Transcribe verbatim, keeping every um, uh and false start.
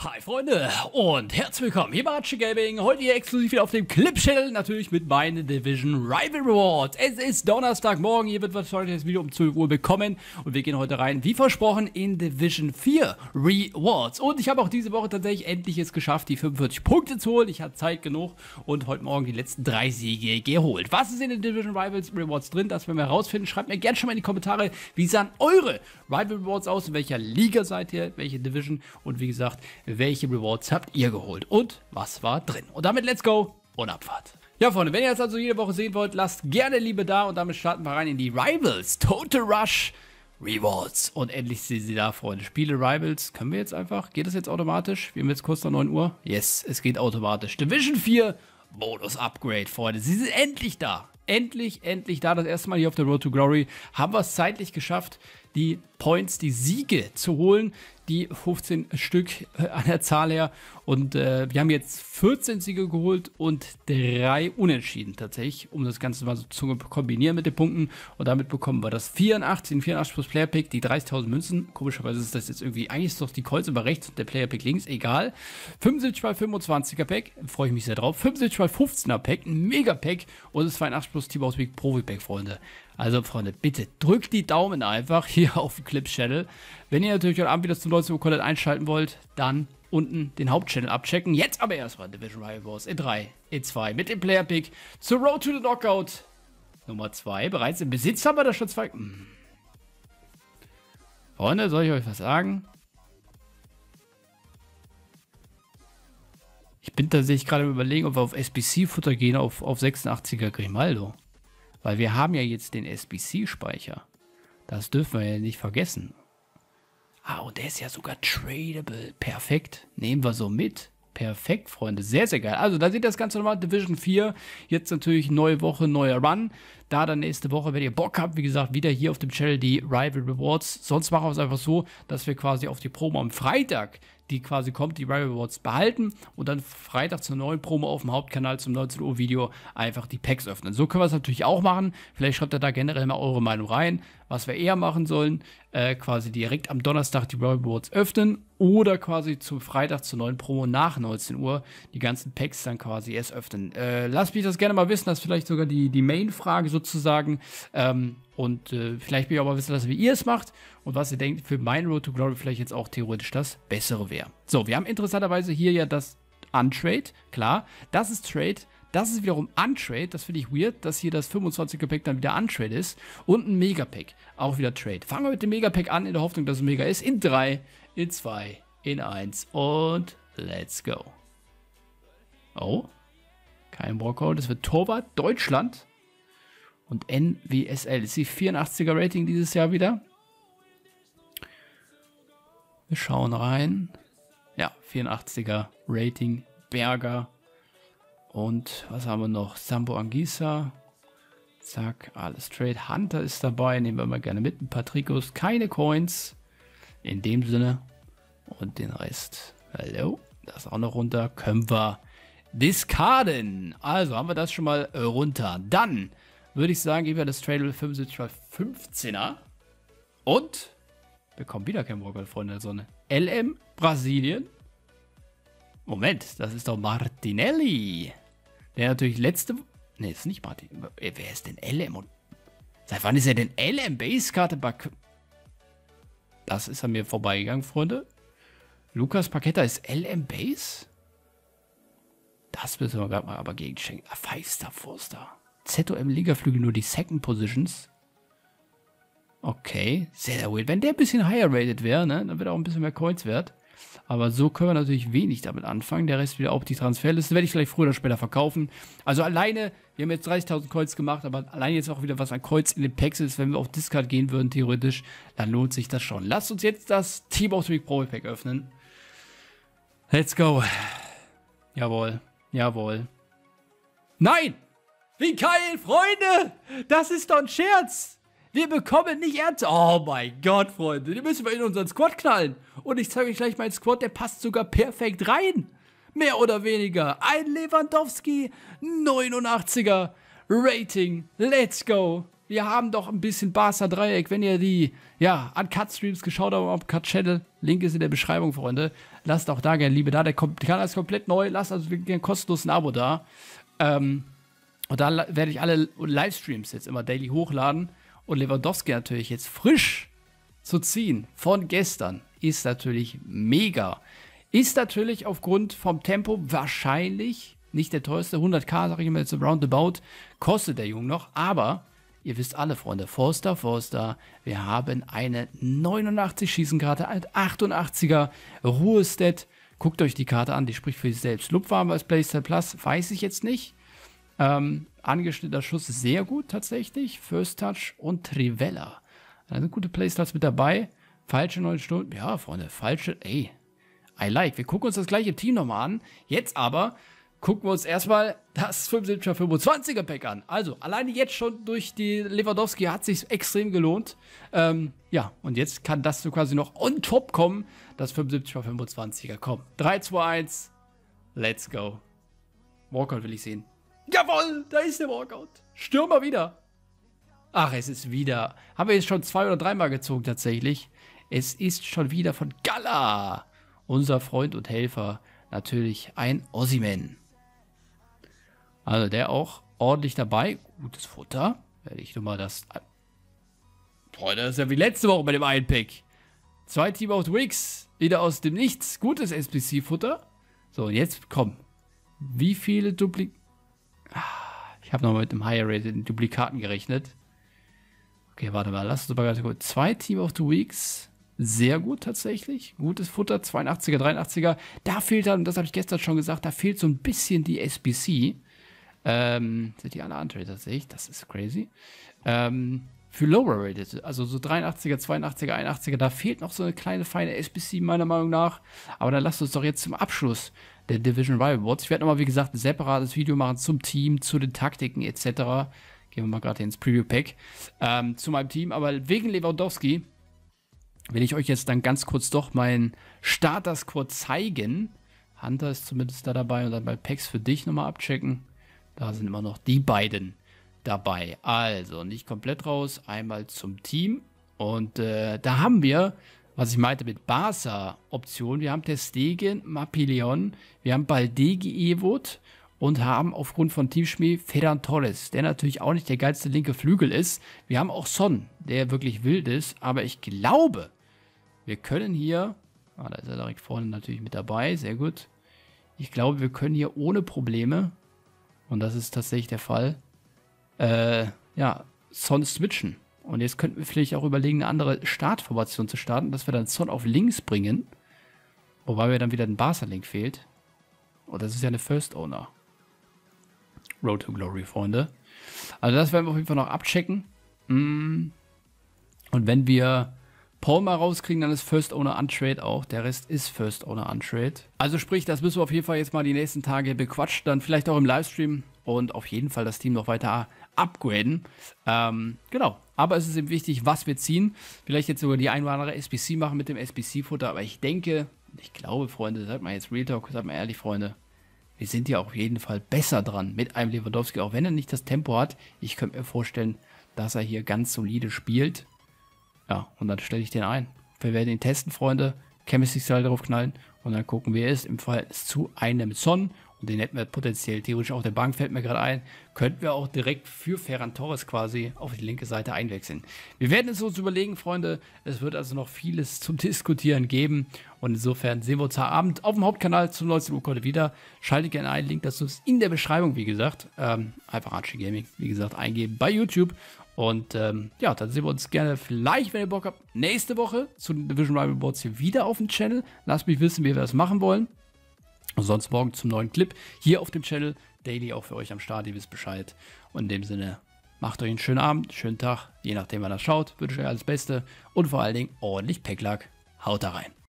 Hi Freunde und herzlich willkommen hier bei Archie Gaming, heute hier exklusiv wieder auf dem Clip-Channel, natürlich mit meinen Division Rival Rewards. Es ist Donnerstagmorgen, ihr werdet wahrscheinlich das Video um zwölf Uhr bekommen und wir gehen heute rein, wie versprochen, in Division vier Rewards. Und ich habe auch diese Woche tatsächlich endlich es geschafft, die fünfundvierzig Punkte zu holen. Ich hatte Zeit genug und heute Morgen die letzten drei Siege geholt. Was ist in den Division Rivals Rewards drin, das werden wir herausfinden. Schreibt mir gerne schon mal in die Kommentare, wie sahen eure Rival Rewards aus, in welcher Liga seid ihr, welche Division und wie gesagt, welche Rewards habt ihr geholt und was war drin. Und damit let's go und Abfahrt. Ja Freunde, wenn ihr das also jede Woche sehen wollt, lasst gerne Liebe da und damit starten wir rein in die Rivals Total Rush Rewards. Und endlich sind sie da, Freunde. Spiele Rivals, können wir jetzt einfach, geht das jetzt automatisch? Wir haben jetzt kurz nach neun Uhr. Yes, es geht automatisch. Division vier Bonus Upgrade, Freunde. Sie sind endlich da. Endlich, endlich da. Das erste Mal hier auf der Road to Glory haben wir es zeitlich geschafft, die Points, die Siege zu holen, die fünfzehn Stück äh, an der Zahl her. Und äh, wir haben jetzt vierzehn Siege geholt und drei Unentschieden tatsächlich, um das Ganze mal so zu kombinieren mit den Punkten. Und damit bekommen wir das vierundachtzig, vierundachtzig plus Player Pick, die dreißigtausend Münzen. Komischerweise ist das jetzt irgendwie, eigentlich ist doch die Kreuz über rechts und der Player Pick links, egal. fünfundsiebzig mal fünfundzwanziger Pack, freue ich mich sehr drauf. fünfundsiebzig mal fünfzehner Pack, ein Mega Pack und das zweiundachtzig plus Team Ausweg Profi Pack, Freunde. Also Freunde, bitte drückt die Daumen einfach hier auf den Clip-Channel. Wenn ihr natürlich heute Abend wieder zum neunzehn Uhr Content einschalten wollt, dann unten den Hauptchannel abchecken. Jetzt aber erstmal Division Rivals in drei, in zwei mit dem Player Pick zur Road to the Knockout Nummer zwei. Bereits im Besitz haben wir da schon zwei. Hm. Freunde, soll ich euch was sagen? Ich bin tatsächlich gerade überlegen, ob wir auf S B C-Futter gehen, auf, auf sechsundachtziger Grimaldo. Weil wir haben ja jetzt den S B C-Speicher. Das dürfen wir ja nicht vergessen. Ah, und der ist ja sogar tradable. Perfekt. Nehmen wir so mit. Perfekt, Freunde. Sehr, sehr geil. Also, da sieht das Ganze nochmal. Division vier. Jetzt natürlich neue Woche, neuer Run. Da dann nächste Woche, wenn ihr Bock habt, wie gesagt, wieder hier auf dem Channel die Rival Rewards. Sonst machen wir es einfach so, dass wir quasi auf die Promo am Freitag, die quasi kommt, die Rival Rewards behalten und dann Freitag zur neuen Promo auf dem Hauptkanal zum neunzehn Uhr Video einfach die Packs öffnen. So können wir es natürlich auch machen. Vielleicht schreibt ihr da generell mal eure Meinung rein, was wir eher machen sollen. Äh, quasi direkt am Donnerstag die Rival Rewards öffnen oder quasi zum Freitag zur neuen Promo nach neunzehn Uhr die ganzen Packs dann quasi erst öffnen. Äh, lasst mich das gerne mal wissen, das ist vielleicht sogar die, die Main-Frage sozusagen. Ähm, und äh, vielleicht will ich auch mal wissen, wie ihr es macht und was ihr denkt, für mein Road to Glory vielleicht jetzt auch theoretisch das Bessere wäre. So, wir haben interessanterweise hier ja das Untrade, klar, das ist Trade, das ist wiederum Untrade, das finde ich weird, dass hier das fünfundzwanziger Pack dann wieder Untrade ist und ein Megapack, auch wieder Trade. Fangen wir mit dem Megapack an, in der Hoffnung, dass es Mega ist, in drei, in zwei, in eins und let's go. Oh, kein Walkout, das wird Torwart, Deutschland. Und N W S L ist die vierundachtziger Rating dieses Jahr wieder. Wir schauen rein. Ja, vierundachtziger Rating, Berger. Und was haben wir noch? Sambo Anguissa. Zack, alles Trade. Hunter ist dabei, nehmen wir mal gerne mit. Ein paar Trikots, keine Coins. In dem Sinne. Und den Rest. Hallo, das auch noch runter. Können wir discarden. Also haben wir das schon mal runter. Dann würde ich sagen, geben wir das Trade fünfundsiebzig mal fünfzehner. Und bekommen wieder kein Walkout, Freunde der Sonne. L M Brasilien. Moment, das ist doch Martinelli. Der natürlich letzte... Ne, ist nicht Martin. Wer ist denn L M? Und seit wann ist er denn L M Base-Karte? Das ist an mir vorbeigegangen, Freunde. Lukas Paqueta ist L M Base? Das müssen wir gerade mal aber gegenchecken. Ah, Five-Star, Four-Star. Z O M-Ligaflügel nur die Second Positions. Okay, sehr, sehr weird. Wenn der ein bisschen higher rated wäre, ne, dann wäre auch ein bisschen mehr Coins wert. Aber so können wir natürlich wenig damit anfangen. Der Rest wieder auf die Transferliste. Werde ich vielleicht früher oder später verkaufen. Also alleine, wir haben jetzt dreißigtausend Coins gemacht, aber alleine jetzt auch wieder was an Coins in den Packs ist. Wenn wir auf Discard gehen würden, theoretisch, dann lohnt sich das schon. Lasst uns jetzt das Team of the Week Pro Pack öffnen. Let's go. Jawohl, jawohl. Nein! Wie geil, Freunde! Das ist doch ein Scherz! Wir bekommen nicht ernst. Oh mein Gott, Freunde. Den müssen wir in unseren Squad knallen. Und ich zeige euch gleich meinen Squad, der passt sogar perfekt rein. Mehr oder weniger. Ein Lewandowski, neunundachtziger Rating. Let's go. wir haben doch ein bisschen Barca-Dreieck. Wenn ihr die, ja, Uncut-Streams geschaut habt auf Cut-Channel, Link ist in der Beschreibung, Freunde. Lasst auch da gerne Liebe da. Der Kanal ist komplett neu. Lasst also gerne kostenlos ein Abo da. Ähm, und da werde ich alle Livestreams jetzt immer daily hochladen. Und Lewandowski natürlich jetzt frisch zu ziehen von gestern ist natürlich mega. Ist natürlich aufgrund vom Tempo wahrscheinlich nicht der teuerste. hundert K, sage ich mal jetzt so roundabout, kostet der Junge noch. Aber ihr wisst alle, Freunde, Forster, Forster, wir haben eine neunundachtzig Schießenkarte, ein achtundachtziger Ruhestat. Guckt euch die Karte an, die spricht für sich selbst. Lupfarbe als Playstyle Plus, weiß ich jetzt nicht. Ähm, angeschnittener Schuss sehr gut tatsächlich. First Touch und Trivella. Da sind gute Playstyles mit dabei. Falsche neun Stunden. Ja, Freunde, falsche. Ey, I like. Wir gucken uns das gleiche Team nochmal an. Jetzt aber gucken wir uns erstmal das fünfundsiebziger fünfundzwanziger Pack an. Also, alleine jetzt schon durch die Lewandowski hat sich extrem gelohnt. Ähm, ja, und jetzt kann das so quasi noch on top kommen. Das fünfundsiebziger fünfundzwanziger. Komm, drei, zwei, eins. Let's go. Walkout will ich sehen. Jawohl, da ist der Walkout. Stürmer wieder. Ach, es ist wieder. Haben wir jetzt schon zwei oder dreimal gezogen tatsächlich. Es ist schon wieder von Gala. Unser Freund und Helfer. Natürlich ein Osimhen. Also der auch ordentlich dabei. Gutes Futter. Werde ich nur mal das... Freunde, das ist ja wie letzte Woche bei dem einen Pack. Zwei Team of Wix. Wieder aus dem Nichts. Gutes S B C-Futter. So, und jetzt komm. Wie viele Dupli... Ich habe noch mit dem Higher Rated Duplikaten gerechnet. Okay, warte mal. Lass uns mal ganz kurz. Zwei Team of the Weeks. Sehr gut tatsächlich. Gutes Futter. zweiundachtziger, dreiundachtziger. Da fehlt dann, das habe ich gestern schon gesagt, da fehlt so ein bisschen die S B C. Ähm, sind die alle untrated tatsächlich? Das ist crazy. Ähm, für Lower Rated, also so dreiundachtziger, zweiundachtziger, einundachtziger, da fehlt noch so eine kleine, feine S B C meiner Meinung nach. Aber dann lasst uns doch jetzt zum Abschluss der Division Rival Awards. Ich werde nochmal, wie gesagt, ein separates Video machen zum Team, zu den Taktiken et cetera. Gehen wir mal gerade ins Preview-Pack ähm, zu meinem Team. Aber wegen Lewandowski will ich euch jetzt dann ganz kurz doch meinen Starter-Squad zeigen. Hunter ist zumindest da dabei und dann bei Packs für dich nochmal abchecken. Da sind immer noch die beiden dabei. Also nicht komplett raus, einmal zum Team. Und äh, da haben wir, was ich meinte mit Barca-Optionen, wir haben Ter Stegen, Mappillon, wir haben Baldegi Evot und haben aufgrund von Teamschmied Ferran Torres, der natürlich auch nicht der geilste linke Flügel ist. Wir haben auch Son, der wirklich wild ist, aber ich glaube, wir können hier, ah, da ist er direkt vorne natürlich mit dabei, sehr gut. Ich glaube, wir können hier ohne Probleme, und das ist tatsächlich der Fall, äh, ja, Son switchen. Und jetzt könnten wir vielleicht auch überlegen, eine andere Startformation zu starten, dass wir dann Son auf links bringen. Wobei mir dann wieder ein Barca-Link fehlt. Oh, das ist ja eine First Owner. Road to Glory, Freunde. Also das werden wir auf jeden Fall noch abchecken. Und wenn wir Paul mal rauskriegen, dann ist First Owner Untrade auch. Der Rest ist First Owner Untrade. Also sprich, das müssen wir auf jeden Fall jetzt mal die nächsten Tage bequatschen. Dann vielleicht auch im Livestream. Und auf jeden Fall das Team noch weiter upgraden. Ähm, genau. Aber es ist eben wichtig, was wir ziehen. Vielleicht jetzt sogar die ein oder andere S B C machen mit dem S B C-Futter. Aber ich denke, ich glaube, Freunde, seid mal jetzt Real Talk, seid mal ehrlich, Freunde. Wir sind ja auf jeden Fall besser dran mit einem Lewandowski. Auch wenn er nicht das Tempo hat. Ich könnte mir vorstellen, dass er hier ganz solide spielt. Ja, und dann stelle ich den ein. Wir werden ihn testen, Freunde. Chemistry-Style drauf knallen. Und dann gucken, wer ist im Verhältnis zu einem Son. Und den hätten wir potenziell theoretisch auf der Bank, fällt mir gerade ein. Könnten wir auch direkt für Ferran Torres quasi auf die linke Seite einwechseln. Wir werden es uns überlegen, Freunde. Es wird also noch vieles zum Diskutieren geben. Und insofern sehen wir uns heute Abend auf dem Hauptkanal zum neunzehn Uhr heute wieder. Schaltet gerne ein. Link dazu ist in der Beschreibung, wie gesagt. Ähm, einfach Archie Gaming, wie gesagt, eingeben bei YouTube. Und ähm, ja, dann sehen wir uns gerne vielleicht, wenn ihr Bock habt, nächste Woche zu den Division Rival Awards hier wieder auf dem Channel. Lasst mich wissen, wie wir das machen wollen. Und sonst morgen zum neuen Clip hier auf dem Channel. Daily auch für euch am Start, ihr wisst Bescheid. Und in dem Sinne, macht euch einen schönen Abend, schönen Tag. Je nachdem, wann ihr schaut, wünsche ich euch alles Beste. Und vor allen Dingen ordentlich Packlack. Haut da rein.